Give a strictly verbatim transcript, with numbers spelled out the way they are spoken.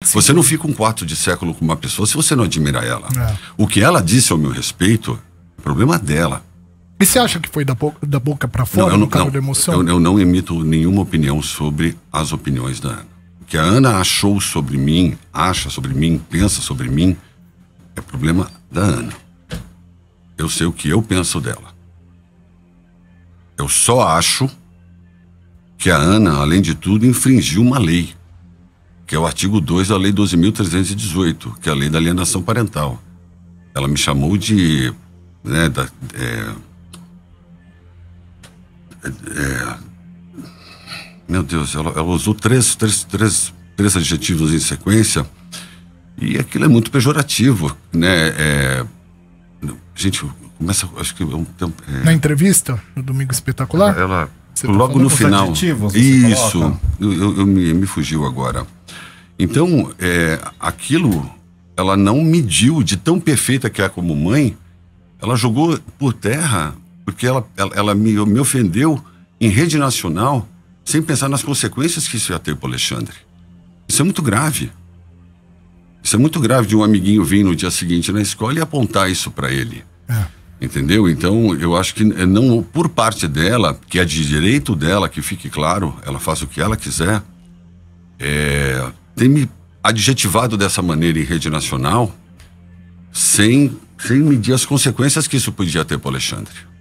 Sim. Você não fica um quarto de século com uma pessoa se você não admira ela. É. O que ela disse ao meu respeito, é problema dela. E você acha que foi da boca, da boca para fora, não, eu no não, carro não, da emoção? Eu, eu não emito nenhuma opinião sobre as opiniões da Ana. O que a Ana achou sobre mim, acha sobre mim, pensa sobre mim, é problema da Ana. Eu sei o que eu penso dela. Eu só acho que a Ana, além de tudo, infringiu uma lei, que é o artigo dois da Lei doze mil trezentos e dezoito, que é a Lei da Alienação Parental. Ela me chamou de... Né, da, é, é, meu Deus, ela, ela usou três, três, três, três adjetivos em sequência, e aquilo é muito pejorativo, né? É, gente, começa, acho que... É, Na entrevista, no Domingo Espetacular? Ela, ela Você tá logo no os final. adjetivos, você Isso, coloca? eu, eu, eu me, me fugiu agora. Então, é, aquilo, ela não mediu, de tão perfeita que é como mãe, ela jogou por terra, porque ela, ela, ela me, me ofendeu em rede nacional, sem pensar nas consequências que isso ia ter para o Alexandre. Isso é muito grave. Isso é muito grave de um amiguinho vir no dia seguinte na escola e apontar isso para ele. É. Entendeu? Então, eu acho que não, por parte dela, que é de direito dela, que fique claro, ela faz o que ela quiser, é, tem me adjetivado dessa maneira em rede nacional, sem, sem medir as consequências que isso podia ter para o Alexandre.